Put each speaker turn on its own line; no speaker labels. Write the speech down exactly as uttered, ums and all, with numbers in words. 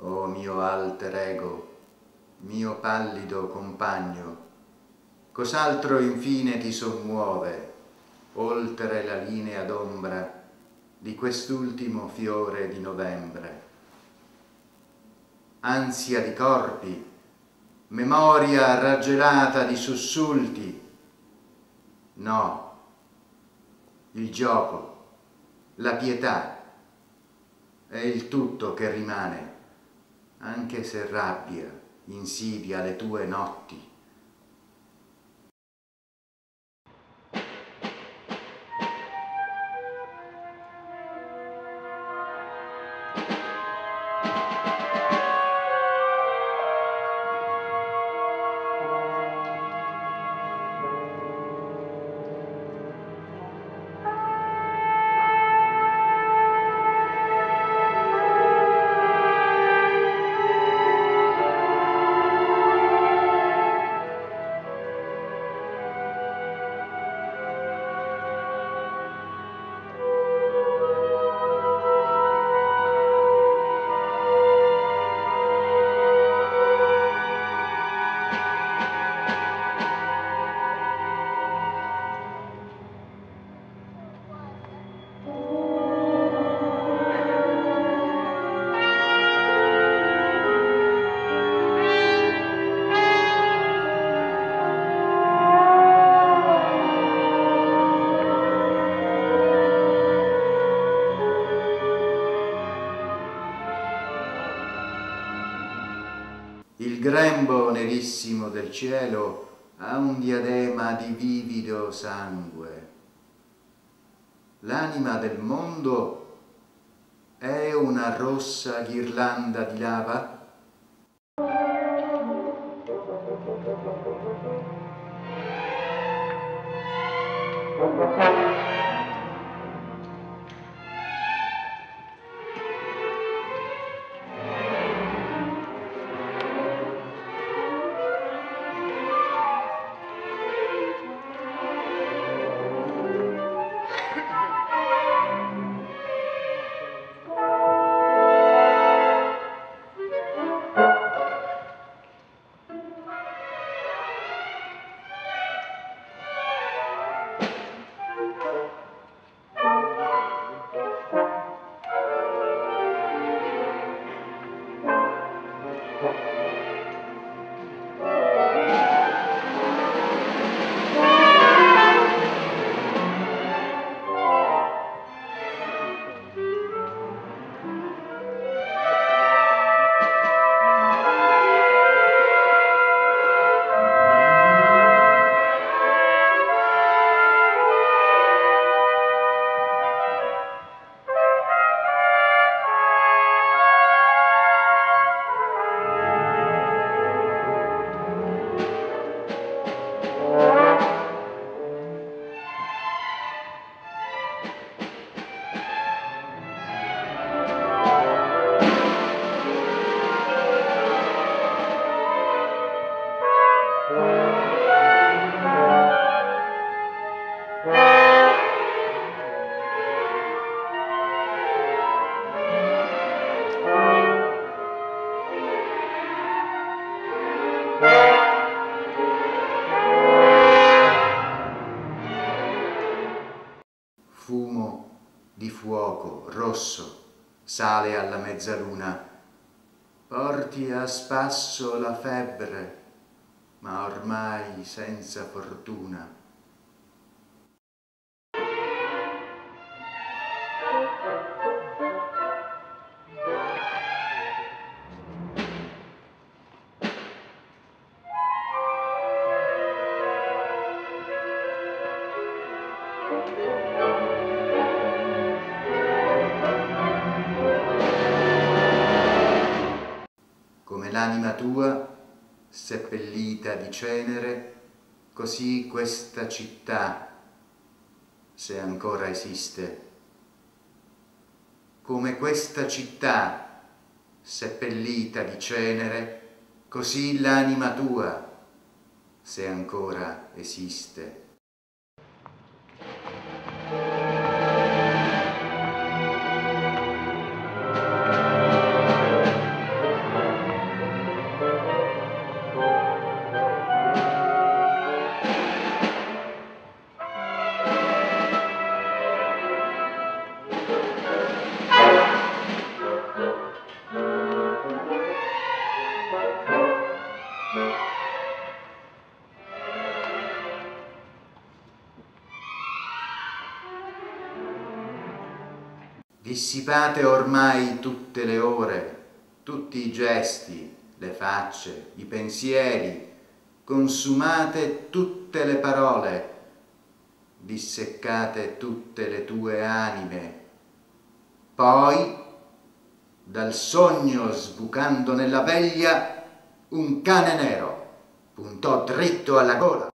o mio alter ego, mio pallido compagno, cos'altro infine ti sommuove, oltre la linea d'ombra di quest'ultimo fiore di novembre? Ansia di corpi, memoria raggelata di sussulti? No, il gioco, la pietà è il tutto che rimane, anche se rabbia insidia le tue notti. Il grembo nerissimo del cielo ha un diadema di vivido sangue. L'anima del mondo è una rossa ghirlanda di lava? Fumo di fuoco rosso sale alla mezzaluna, porti a spasso la febbre, ma ormai senza fortuna. Come l'anima tua, seppellita di cenere, così questa città, se ancora esiste. Come questa città, seppellita di cenere, così l'anima tua, se ancora esiste. Dissipate ormai tutte le ore, tutti i gesti, le facce, i pensieri, consumate tutte le parole, disseccate tutte le tue anime. Poi, dal sogno sbucando nella veglia, un cane nero puntò dritto alla gola.